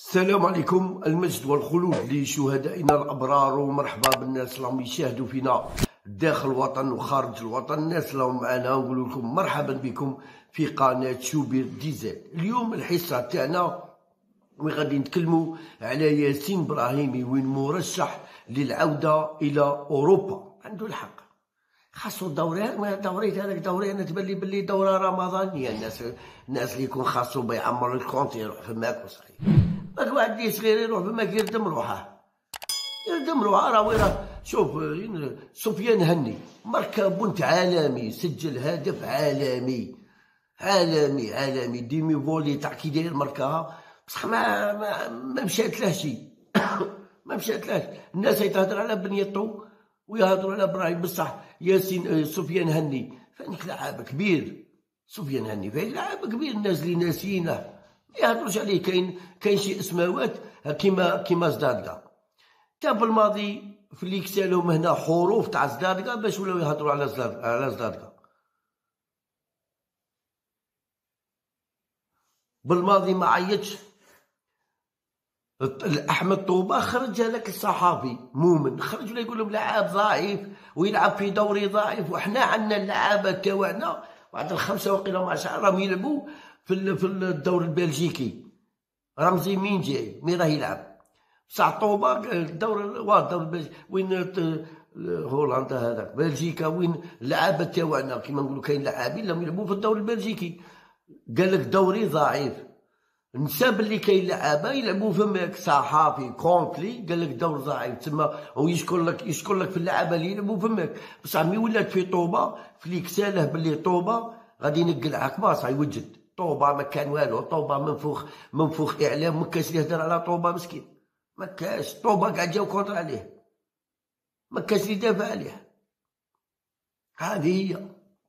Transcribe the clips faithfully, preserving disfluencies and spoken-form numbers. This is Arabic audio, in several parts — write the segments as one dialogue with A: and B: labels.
A: السلام عليكم، المجد والخلود لشهدائنا الأبرار، ومرحبا بالناس اللي راهم يشاهدوا فينا داخل الوطن وخارج الوطن. الناس اللي راهم معنا نقول لكم مرحبا بكم في قناة شوبير ديزل. اليوم الحصة تاعنا وين غادي نتكلموا على ياسين إبراهيمي، وين مرشح للعودة إلى أوروبا. عنده الحق، خاصو دوري دوري هذاك دوري انا تبان لي بلي دوره رمضانيه. الناس الناس اللي يكون خاصو بيعمر الكونت يروح فماك وصحيح. ماك واحد اللي صغير يروح فماك يردم روحه يردم روحه. راه وين شوف سفيان هني مركب بنت عالمي، سجل هدف عالمي عالمي عالمي ديمي فولي تاع كي داير مركها، بصح ما ما, ما مشاتلهش ما مشاتلهش. الناس تهضر على بنيتو ويهضروا على ابراهيم، بصح ياسين سفيان هني فانك لاعب كبير. سفيان هني فين لاعب كبير، الناس اللي ناسيينه ما يهضروش عليه. كاين كاين شي اسماوات كيما كيما زدادكا تا بالماضي في اللي كسالهم هنا حروف تاع زدادكا باش ولاو يهضروا على زداد على زدادكا. بالماضي ما عيطش احمد طوبه، خرج هذاك الصحافي مؤمن، خرج ولا يقول لهم لاعب ضعيف ويلعب في دوري ضعيف. وحنا عندنا اللعابه تاعنا بعد الخمسه وقيله ما شاء راهم يلعبوا في في الدوري البلجيكي. رمزي مين جاي مين راه يلعب؟ بصح طوبه الدور الدور البلجيكي وين هولندا هذاك بلجيكا، وين اللعابه تاعنا كيما نقولوا كاين لاعبين لهم يلعبوا في الدوري البلجيكي. قال لك دوري ضعيف، نسى بلي كاين لعابه يلعبوا فماك صحافي كونتلي قال لك دور ضعيف تما، ويشكر لك يشكر لك في اللعابه اللي يلعبوا فماك. بصح مي ولات في طوبه فليك ساله بلي طوبه غادي ينقل عكباص يوجد. طوبه ما كان والو، طوبه منفوخ منفوخ اعلام، ما كاش اللي يهدر على طوبه مسكين، ما كاش. طوبه كاع جاو كونتر عليه، ما كاش اللي يدافع عليه. هذه هي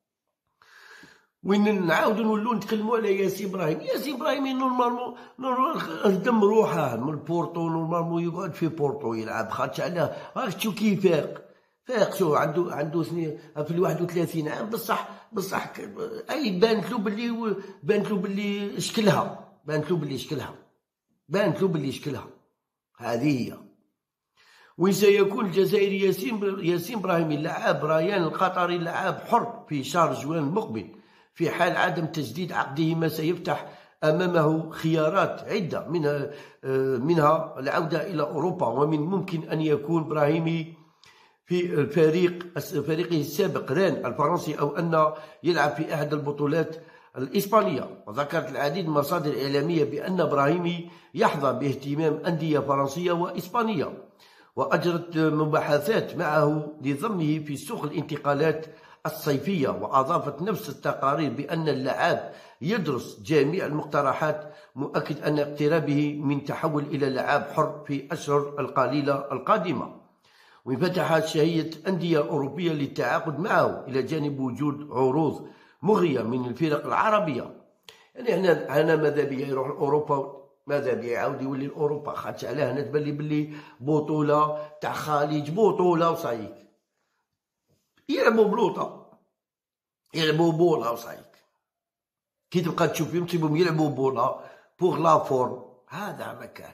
A: وين نعاودو نولو نتكلمو على ياسين إبراهيمي. ياسين إبراهيمي نورمالمون هدم روحه من بورتو، نورمالمون يقعد في بورتو يلعب، خاطش علاه راك تشوف كيف فاق فاق. شوف عنده عنده سنين في الواحد وثلاثين عام، بصح بصح اي بانت له بلي بانت له بلي شكلها بانت له بلي شكلها بانت له بلي شكلها. هذه هي وين سيكون الجزائري ياسين ياسين إبراهيمي اللاعب ريان القطري لاعب حر في شهر جوان المقبل. في حال عدم تجديد عقده ما سيفتح أمامه خيارات عدة، منها منها العودة إلى أوروبا، ومن ممكن أن يكون إبراهيمي في الفريق فريقه السابق ران الفرنسي، أو أن يلعب في أحد البطولات الإسبانية. وذكرت العديد من المصادر الإعلامية بأن إبراهيمي يحظى باهتمام أندية فرنسية وإسبانية، وأجرت مباحثات معه لضمه في سوق الانتقالات الصيفية. وأضافت نفس التقارير بأن اللاعب يدرس جميع المقترحات، مؤكد أن اقترابه من تحول إلى لاعب حر في الأشهر القليلة القادمة. وفتحت شهية أندية أوروبية للتعاقد معه، إلى جانب وجود عروض مغرية من الفرق العربية. يعني هنا أنا ماذا بيا يروح لأوروبا، ماذا بيا يعاود يولي لأوروبا، خاطش علاه هنا تبان لي بلي بطولة تاع خليج بطولة وصايك يلعبوا بلوطة يلعبوا بولا وصايك. كي تبقى تشوف فيهم تشوفهم يلعبوا بولا بوغ لا فورم، هذا ما كان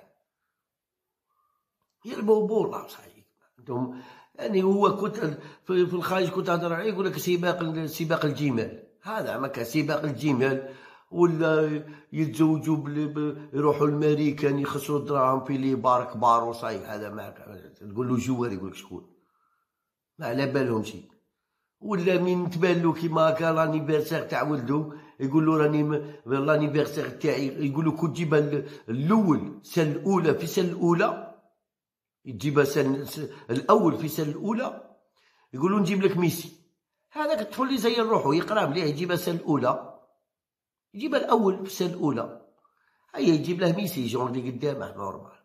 A: يلعبوا بولا وصايك. عندهم يعني هو كنت في الخارج كنت هضر عليه يقول لك سباق سباق الجمال، هذا ما كان سباق الجمال. ولا يتزوجوا يروحوا الماريكان يخسروا الدراهم في لي بار كبار وصايك، هذا ما كان. تقول له جوار يقول لك شكون، ما على بالهم شي. ولا من تبان له كيما هكا لانيفرسير تاع ولدو يقول له راني لانيفرسير تاعي، يقول له كون تجيبها الاول سنه الاولى في السنه الاولى، تجيبها سنه الاول في السنه الاولى، يقول له نجيب لك ميسي. هذاك الطفل اللي زي روحو يقرا مليح يجيبها السنه الاولى، يجيبها الاول في السنه الاولى، هيا يجيب له ميسي جون اللي قدامه نورمال.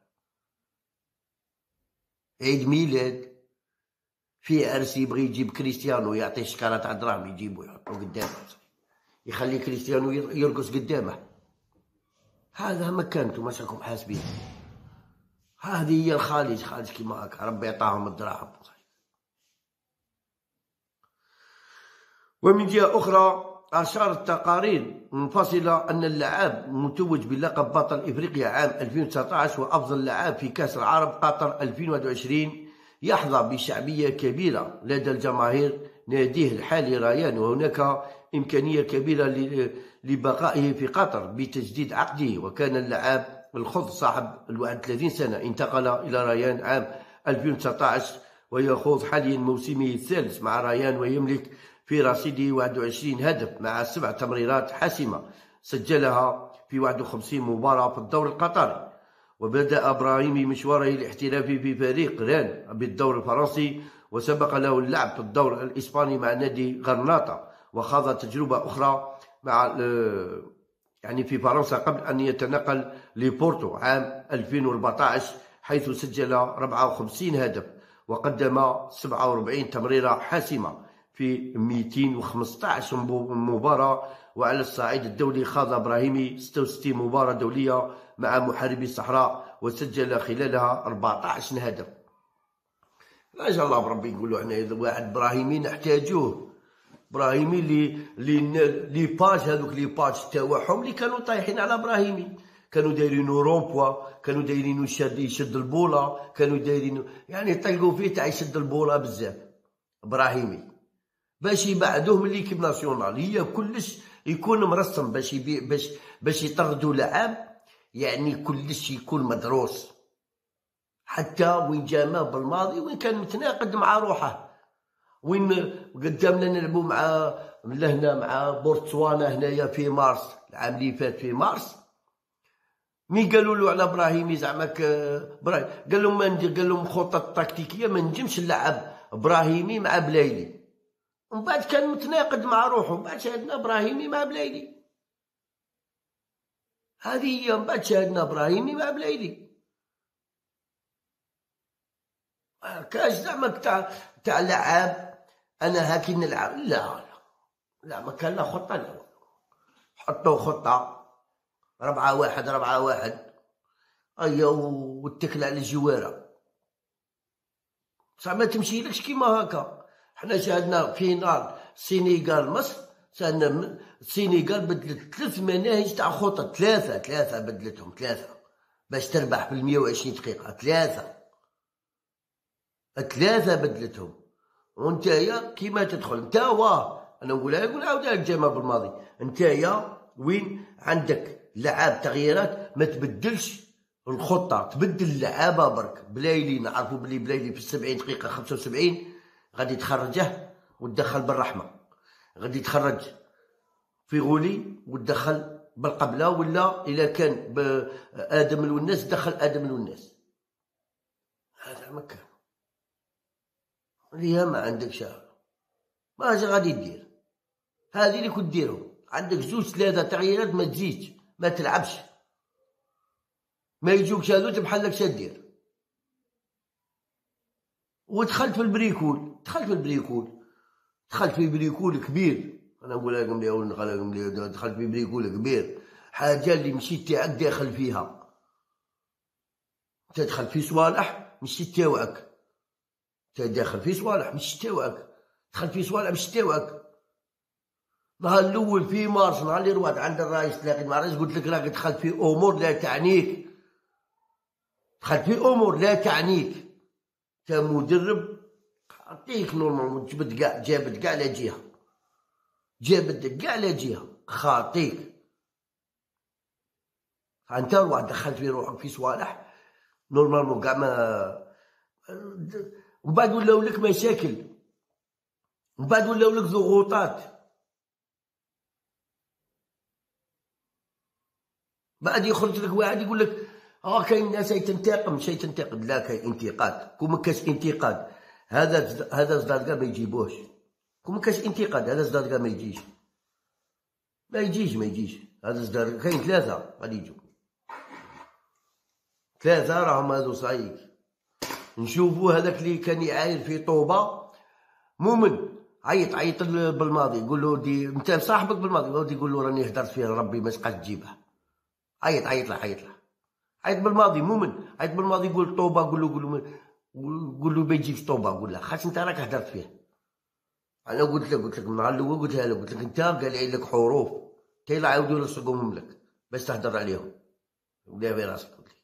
A: عيد ميلاد في عرس يبغي يجيب كريستيانو يعطيه شكاره تاع دراهم يجيبو يحطو قدامه، يخلي كريستيانو يرقص قدامه. هذا مكانته ماش راكم حاسبين. هذه هي الخالج، خالج كيما هكا ربي يعطاهم الدراهم. ومن جهة أخرى أشار التقارير منفصلة أن اللاعب متوج بلقب بطل إفريقيا عام ألفين وتسعة عشر وأفضل لاعب في كأس العرب قطر ألفين وواحد وعشرين يحظى بشعبية كبيرة لدى الجماهير ناديه الحالي ريان، وهناك إمكانية كبيرة لبقائه في قطر بتجديد عقده. وكان اللاعب الخضر صاحب الواحد وثلاثين سنة انتقل إلى ريان عام ألفين وتسعة عشر ويخوض حاليا موسمه الثالث مع ريان، ويملك في رصيده واحد وعشرين هدف مع سبع تمريرات حاسمة سجلها في واحد وخمسين مباراة في الدوري القطري. وبدأ إبراهيمي مشواره الاحترافي في فريق ران بالدوري الفرنسي، وسبق له اللعب في الدوري الإسباني مع نادي غرناطة، وخاض تجربة أخرى مع يعني في فرنسا قبل أن يتنقل لبورتو عام ألفين وأربعة عشر، حيث سجل أربعة وخمسين هدف وقدم سبعة وأربعين تمريرة حاسمة في مئتين وخمسة عشر مباراة. وعلى الصعيد الدولي خاض إبراهيمي ستة وستين مباراة دولية مع محاربي الصحراء وسجل خلالها أربعة عشر هدف. ما شاء الله بربي نقولوا حنا واحد إبراهيمي نحتاجوه. إبراهيمي اللي لي باج هذوك لي باج تاعهم اللي كانوا طايحين على إبراهيمي، كانوا دايرينو رومبوا، كانوا دايرينو يشد يشد البوله، كانوا دايرينو يعني طيقوا فيه تاع يشد البوله بزاف إبراهيمي باش يبعدوه من ليكيب ناسيونال. هي كلش يكون مرسم باش يبيع باش باش يطردوا لاعب، يعني كلش يكون مدروس. حتى وين جا بالماضي وين كان متناقض مع روحه، وين قدامنا نلعبوا مع لهنا مع بورتسوانا هنايا في مارس العام اللي فات في مارس، مي قالوا له على ابراهيمي زعماك براهيم قال لهم ما ندير، قال لهم خطه تكتيكيه ما نجمش نلعب ابراهيمي مع بلايلي. ومن بعد كان متناقض مع روحه، من بعد شاهدنا ابراهيمي مع بلايلي، هذه هي. من بعد شاهدنا ابراهيمي مع بلايلي، كاش زعما تاع تاع لعاب انا هاكي نلعب. لا لا لا ما كان لا خطه، لا حطوا خطه ربعة واحد ربعة واحد ايا واتكل على الجواره، صح ما تمشيلكش كيما هكا. حنا شاهدنا فينال السينيغال مصر، شاهدنا السينيغال بدلت ثلاث مناهج تاع خطط، ثلاثه ثلاثه بدلتهم ثلاثه باش تربح في المية وعشرين دقيقه، ثلاثه ثلاثه بدلتهم. وانتايا كيما تدخل انتا واه انا نقولها نقول عاودها لك جامع بالماضي، انتايا وين عندك لعاب تغييرات ما تبدلش الخطه، تبدل اللعابه برك. بلايلي نعرفوا بلي بلايلي في السبعين دقيقه خمسة وسبعين غادي تخرجه وتدخل بالرحمه، غادي تخرج في غولي وتدخل بالقبله، ولا الا كان بادم الوناس دخل ادم الوناس. هذا ما كان ليها ما عندك شهر ماش غادي دير. هذه اللي كنت ديرهم عندك زوج ثلاثه تغييرات ما تزيدش ما تلعبش، ما يجوكش هذوك بحال شا دير. ودخلت في البريكول، دخلت في البريكول دخلت في بريكول كبير. انا نقول لكم اليوم دخلت في بريكول كبير، حاجه اللي مشيت تاعك داخل فيها، تدخل في صوالح مش تاوعك، تدخل في صوالح مش تاوعك، دخل في صوالح مش تاوعك. نهار الاول في مارس نهار اللي روحت عند الرئيس تلاقيت مع الرئيس قلت لك راك دخلت في امور لا تعنيك، دخلت في امور لا تعنيك كمدرب. عطيك نورمال جبت كاع جابت كاع على جهه، جابت كاع على جهه خاطيك انت روح دخلت في روحك في صوالح نورمالمون كاع ما. ومن بعد ولاو لك مشاكل، ومن بعد ولاو لك ضغوطات، بعد يخرج لك واحد يقول لك ها كاين ناس تنتقم شي تنتقد. لا كاين انتقاد، كون ما كاش انتقاد هذا هذا زداد كاع ما يجيبوش. كون ما كاش انتقاد هذا زداد كاع ما يجيش ما يجيش ما يجيش هذا زداد. كاين ثلاثه غادي يجوا، ثلاثه راهم هذو صايك. نشوفوا هذاك اللي كان يعاير في طوبه مؤمن عيط عيط بالماضي، يقول له دي انت صاحبك بالماضي، يقول له راني هدرت فيها ربي ما تبقاش تجيبها. عيط عيط له عيط له عيط بالماضي مؤمن، عيط بالماضي يقول طوبه، قول له قول له قول له ما يجيكش طوبه، قول له خاطر انت راك هدرت فيه. انا قلت لك قلت لك النهار الاول قلتها له، قلت لك انت قال لك حروف كي لا يعاودوا يلصقوهم لك بس تهدر عليهم. ودير في راسك.